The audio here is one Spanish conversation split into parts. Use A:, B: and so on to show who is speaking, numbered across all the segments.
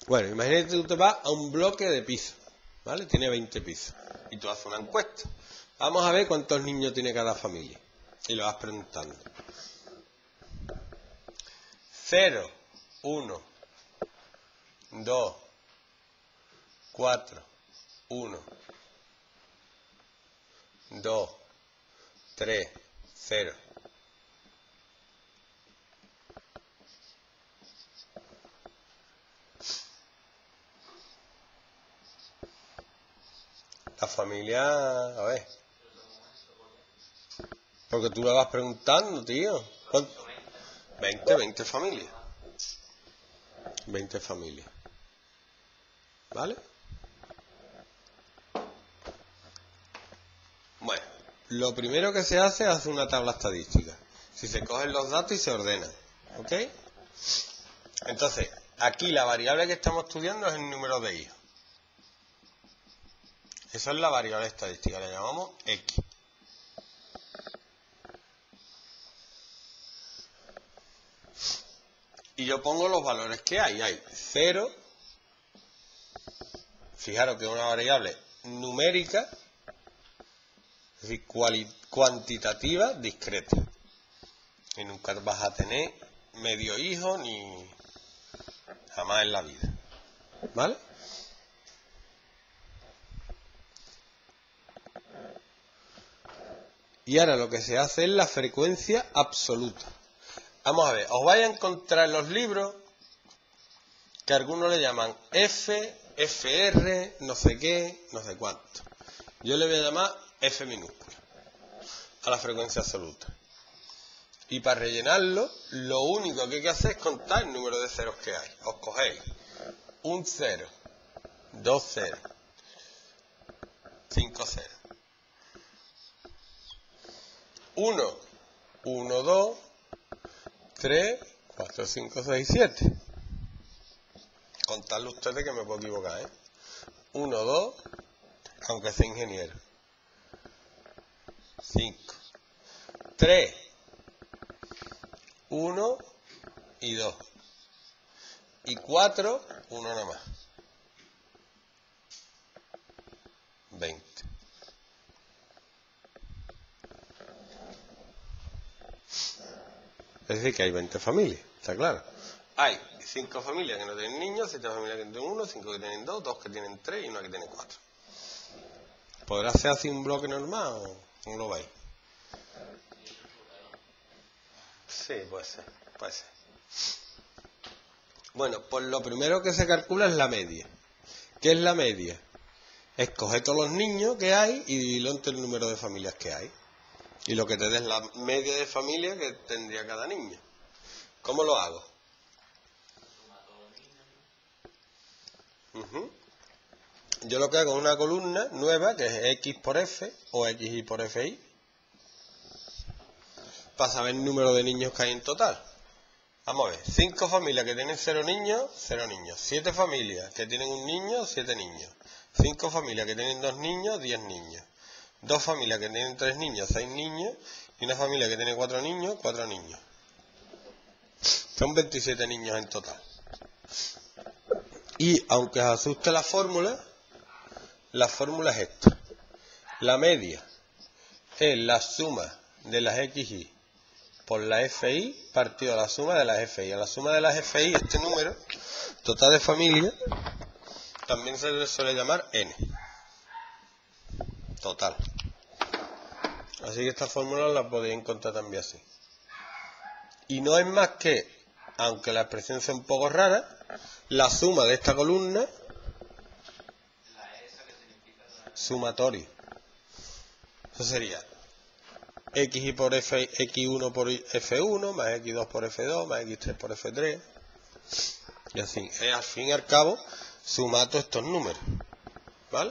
A: Bueno, imagínate que tú te vas a un bloque de pisos, ¿vale? Tiene 20 pisos. Y tú haces una encuesta. Vamos a ver cuántos niños tiene cada familia. Y lo vas preguntando. 0, 1, 2, 4, 1, 2, 3, 0. La familia, a ver. Porque tú la vas preguntando, tío. ¿Cuánto? 20 familias. 20 familias. ¿Vale? Bueno, lo primero que se hace es hacer una tabla estadística. Si se cogen los datos y se ordenan. ¿Ok? Entonces, aquí la variable que estamos estudiando es el número de hijos. Esa es la variable estadística, la llamamos X. Y yo pongo los valores que hay. Hay 0, fijaros que es una variable numérica, es decir, cuantitativa, discreta. Y nunca vas a tener medio hijo ni jamás en la vida. ¿Vale? Y ahora lo que se hace es la frecuencia absoluta. Vamos a ver, os vais a encontrar en los libros que algunos le llaman F, FR, no sé qué, no sé cuánto. Yo le voy a llamar F minúscula a la frecuencia absoluta. Y para rellenarlo, lo único que hay que hacer es contar el número de ceros que hay. Os cogéis un 0, 2 ceros, 5 ceros. 1, 1, 2, 3, 4, 5, 6, 7. Contadlo ustedes que me puedo equivocar, ¿eh? 1, 2, aunque sea ingeniero. 5. 3, 1 y 2. Y 4, 1 nada más. 20. Es decir, que hay 20 familias, ¿está claro? Hay 5 familias que no tienen niños, 7 familias que tienen 1, 5 que tienen 2, 2 que tienen 3 y 1 que tiene 4. ¿Podrá ser así un bloque normal o no lo veis? Sí, puede ser, puede ser. Bueno, pues lo primero que se calcula es la media. ¿Qué es la media? Es coger todos los niños que hay y dividirlo entre el número de familias que hay. Y lo que te dé es la media de familia que tendría cada niño. ¿Cómo lo hago? Yo lo que hago es una columna nueva que es X por F o XY por FI para saber el número de niños que hay en total. Vamos a ver, 5 familias que tienen 0 niños, 0 niños. 7 familias que tienen un niño, 7 niños. 5 familias que tienen 2 niños, 10 niños. 2 familias que tienen 3 niños, 6 niños. Y una familia que tiene 4 niños, 4 niños. Son 27 niños en total. Y aunque os asuste la fórmula es esta. La media es la suma de las XY por la FI partido a la suma de las FI. A la suma de las FI, este número total de familia, también se le suele llamar N. Total. Así que esta fórmula la podéis encontrar también así. Y no es más que, aunque la expresión sea un poco rara, la suma de esta columna sumatorio. Eso sería XY por F, X1 por F1, más X2 por F2, más X3 por F3. Y así, al fin y al cabo, suma todos estos números. ¿Vale?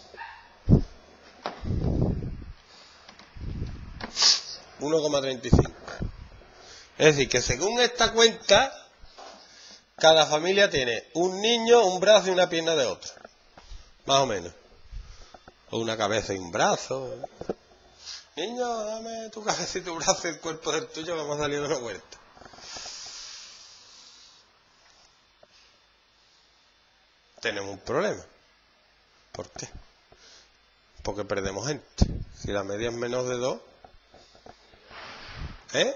A: $1,35. Es decir, que según esta cuenta, cada familia tiene un niño, un brazo y una pierna de otro. Más o menos. O una cabeza y un brazo. Niño, dame tu cabeza y tu brazo y el cuerpo del tuyo, vamos a salir de una huerta. tenemos un problema. ¿Por qué? Porque perdemos gente. Si la media es menos de 2, ¿eh?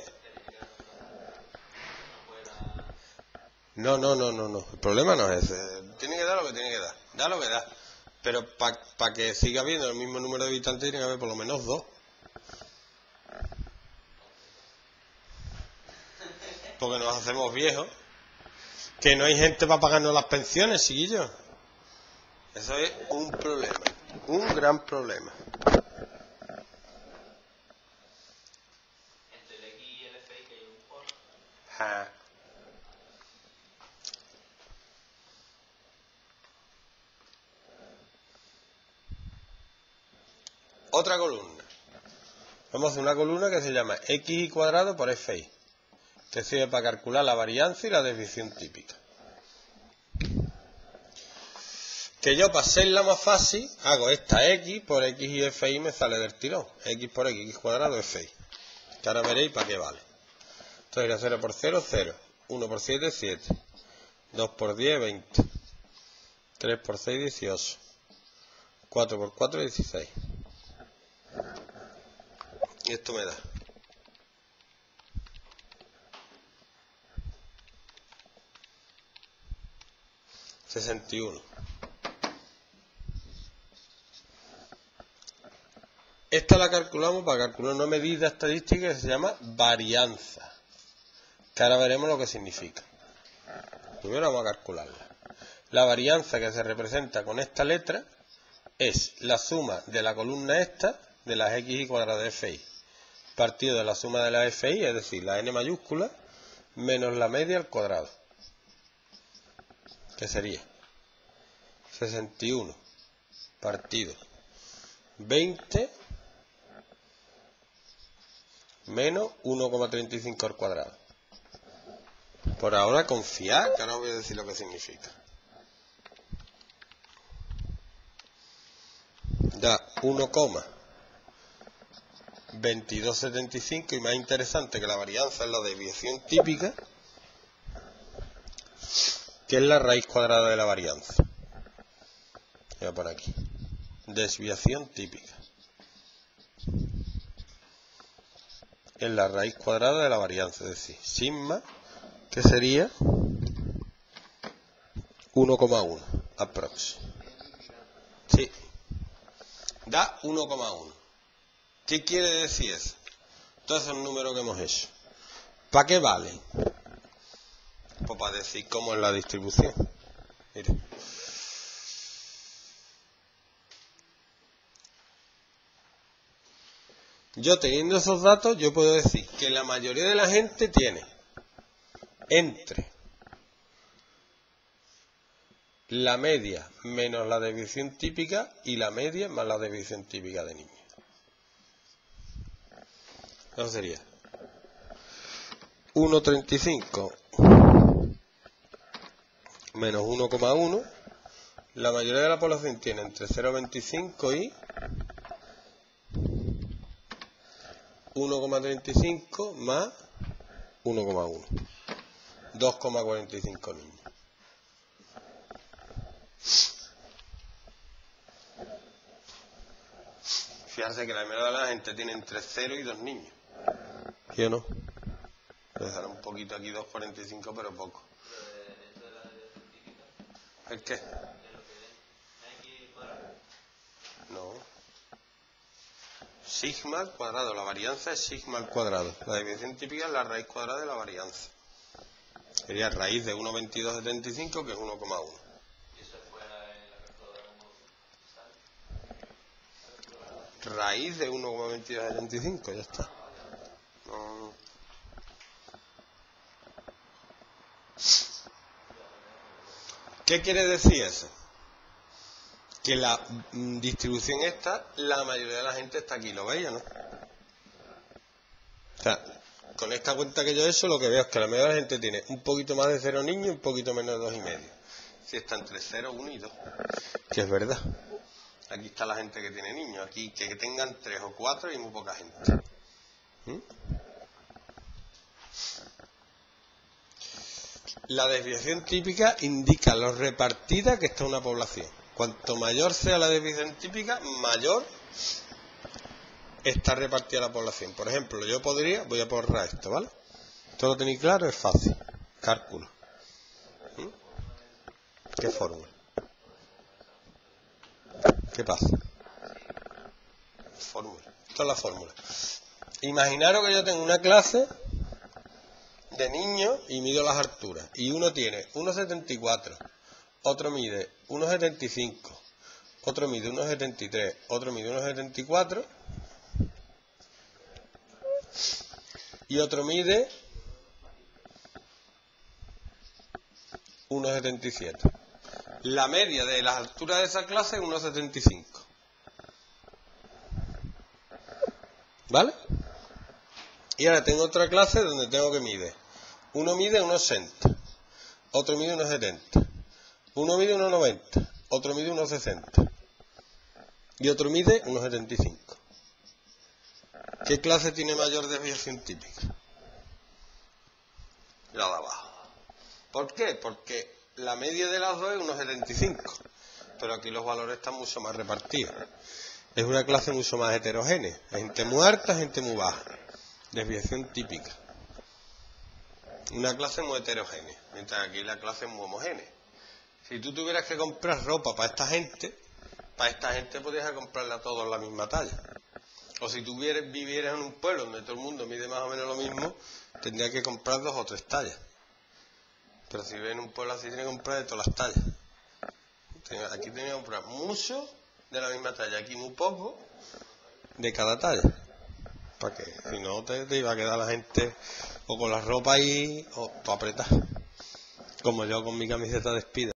A: No. El problema no es ese. Tiene que dar lo que tiene que dar. Da lo que da. Pero para que siga habiendo el mismo número de habitantes, tiene que haber por lo menos 2. Porque nos hacemos viejos. Que no hay gente para pagarnos las pensiones, chiquillos. Eso es un problema. Un gran problema.
B: Entre el X y el FI que hay un por.
A: Ja. Otra columna. Vamos a hacer una columna que se llama X cuadrado por FI, que sirve para calcular la varianza y la desviación típica. Que yo, para hacerla más fácil, hago esta X por X y FI, me sale del tirón. X por X cuadrado FI. Que ahora veréis para qué vale. Entonces, 0 por 0, 0. 1 por 7, 7. 2 por 10, 20. 3 por 6, 18. 4 por 4, 16. Y esto me da 61. Esta la calculamos para calcular una medida estadística que se llama varianza, que ahora veremos lo que significa. Primero vamos a calcularla. La varianza, que se representa con esta letra, es la suma de la columna esta de las X cuadradas de FI, partido de la suma de las FI, es decir, la n mayúscula, menos la media al cuadrado, que sería 61 partido 20 menos 1,35 al cuadrado. Por ahora confiad, que ahora os voy a decir lo que significa. Da 1,2275, y más interesante que la varianza es la desviación típica, que es la raíz cuadrada de la varianza. Voy a poner aquí. Desviación típica. Es la raíz cuadrada de la varianza, es decir, sigma, que sería 1,1 aprox. Sí. Da 1,1. ¿Qué quiere decir eso? Todos esos números que hemos hecho. ¿Para qué vale? Pues para decir cómo es la distribución. Mire. Yo, teniendo esos datos, yo puedo decir que la mayoría de la gente tiene entre la media menos la desviación típica y la media más la desviación típica de niños. Eso sería 1,35 menos 1,1. La mayoría de la población tiene entre 0,25 y 1,35 más 1,1. 2,45 niños. Fíjense que la mayoría de la gente tiene entre 0 y 2 niños. ¿Sí o no? Voy a dejar un poquito aquí 2,45, pero poco. ¿El qué? No. Sigma al cuadrado. La varianza es sigma al cuadrado. La desviación típica es la raíz cuadrada de la varianza. Sería raíz de 1,2275, que es 1,1. Raíz de 1,2275, ya está. No. ¿Qué quiere decir eso? Que la distribución esta, la mayoría de la gente está aquí, ¿lo veis o no? O sea, con esta cuenta que yo he hecho, lo que veo es que la mayoría de la gente tiene un poquito más de 0 niños y un poquito menos de 2,5. Si está entre 0, 1 y 2. Que es verdad. Aquí está la gente que tiene niños. Aquí que tengan 3 o 4 y muy poca gente. La desviación típica indica lo repartida que está una población. Cuanto mayor sea la desviación típica, mayor está repartida la población. Por ejemplo, voy a borrar esto, ¿vale? ¿Esto lo tenéis claro? Es fácil. Cálculo. ¿Qué fórmula? ¿Qué pasa? Fórmula. Esto es la fórmula. Imaginaros que yo tengo una clase de niños y mido las alturas. Y uno tiene 1,74, otro mide 1,75, otro mide 1,73, otro mide 1,74 y otro mide 1,77. La media de las alturas de esa clase es 1,75. ¿Vale? Y ahora tengo otra clase donde tengo que medir. Uno mide 1,60, otro mide 1,70, uno mide 1,90, otro mide 1,60 y otro mide 1,75. ¿Qué clase tiene mayor desviación típica? La de abajo. ¿Por qué? Porque la media de las dos es 1,75, pero aquí los valores están mucho más repartidos. Es una clase mucho más heterogénea. Hay gente muy alta, gente muy baja. Desviación típica. Una clase muy heterogénea, mientras aquí la clase es muy homogénea. Si tú tuvieras que comprar ropa para esta gente podrías comprarla todos en la misma talla. O si tú vivieras en un pueblo donde todo el mundo mide más o menos lo mismo, tendrías que comprar 2 o 3 tallas. Pero si vives en un pueblo así, tienes que comprar de todas las tallas. Aquí tienes que comprar mucho de la misma talla, aquí muy poco de cada talla. Para que si no te iba a quedar la gente o con la ropa ahí o todo apretado. Como yo con mi camiseta de Spider.